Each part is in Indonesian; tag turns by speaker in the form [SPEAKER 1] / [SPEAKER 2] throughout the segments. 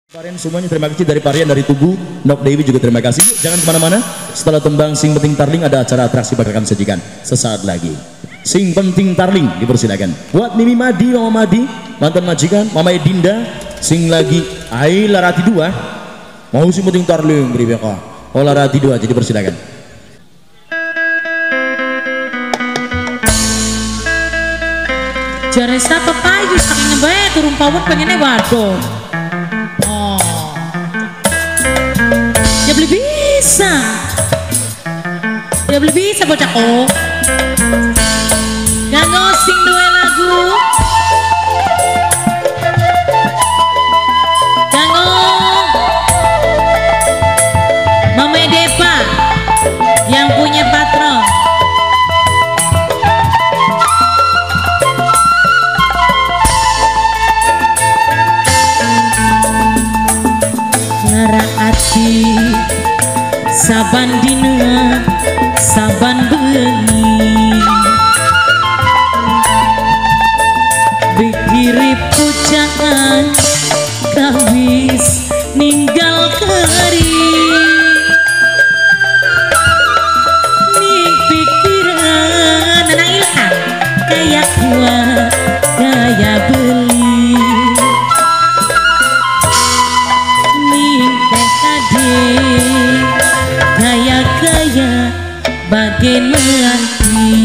[SPEAKER 1] Varian semuanya terima kasih dari Varian dari Tugu, Nok Dewi juga terima kasih. Jangan kemana-mana. Setelah tembang Sing Penting Tarling ada acara atraksi bakal kami sajikan sesaat lagi. Sing Penting Tarling dipersilakan. Buat Mimi Madi, Mama Madi, mantan majikan, Mama Edinda, sing lagi Aila Rati 2. Mau Sing Penting Tarling beri beka. Olah Rati 2 jadi persilakan.
[SPEAKER 2] Jaresa pepayu saking bae turun pawon pengennya waduh. Dia beli bisa bocahku nganggo sing duwe lagu nganggo Mama Depa yang punya patron lara ati saban dina saban bengi pikiri pucaan kawis ninggal kari ning pikiran anak ilham kayak gua kaya beli ning TKD gaya-gaya bagai melati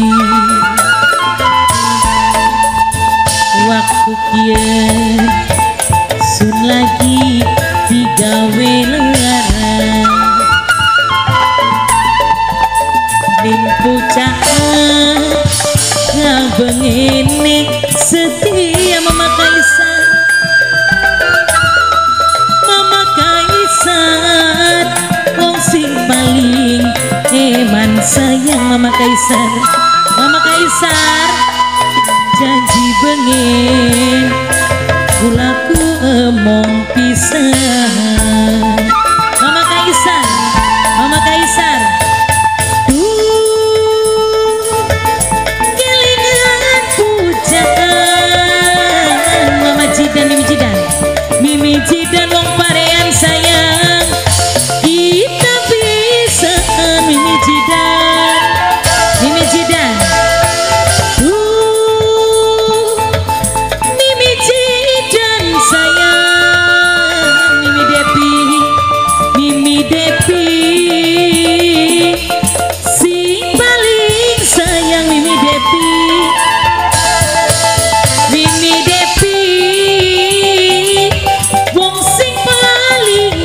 [SPEAKER 2] waktu kian sun lagi digawe lerang ning pucaan ngabengene setia Mama Kaisar Mama Kaisar wong sing paling eman sayang Mama Kaisar janji bengen kulaku emong pisan Mama Kaisar kelingan pujaan Mama Jidan Mimi Jidan wong parean sayang kita bisa Mimi Jidan Mimi Jidan sayang Mimi Depi sing paling sayang Mimi Depi wong sing paling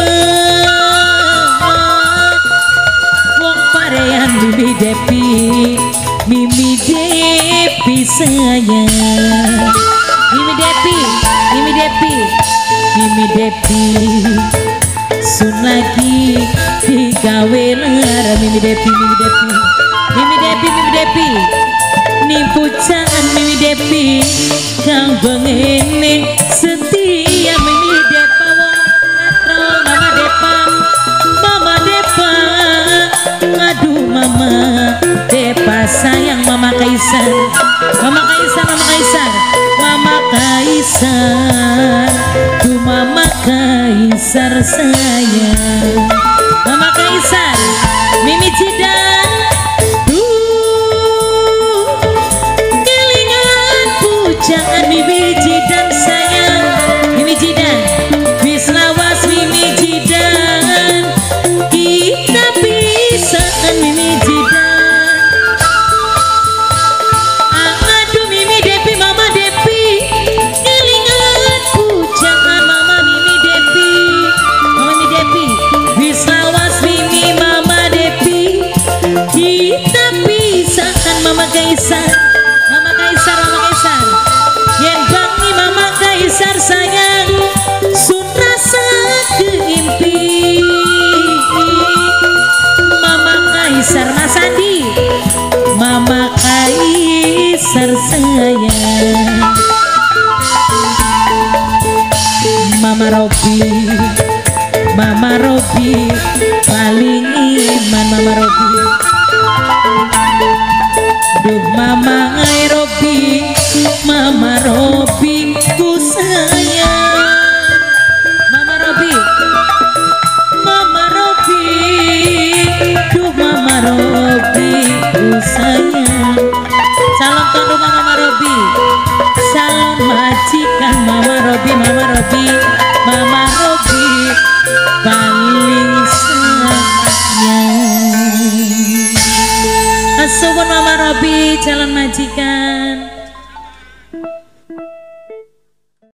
[SPEAKER 2] eman wong parean Mimi Depi sayang Mimi Depi sun lagi digawe lara Mimi Depi ning pucaan Mimi Depi kang bengene setia Mimi Depa wong ngatrol Mama Depa aduh Mama Depa sayang Mama Kaisar tuh Mama Kaisar sayang Mama Kaisar Mimi Jidan kelingan pujaan Mimi Jidan sayang Mimi Jidan wis lawas Mimi Jidan kita bisa Mimi Jidan Mama Kaisar yen bangi Mama Kaisar sayang sun rasa keimpi Mama Kaisar Mas Andi Mama Kaisar sayang Mama Robi paling iman Mama Robi duh Mama Robi Mama Robi ku sayang Mama Suwun Mama Robi, calon majikan.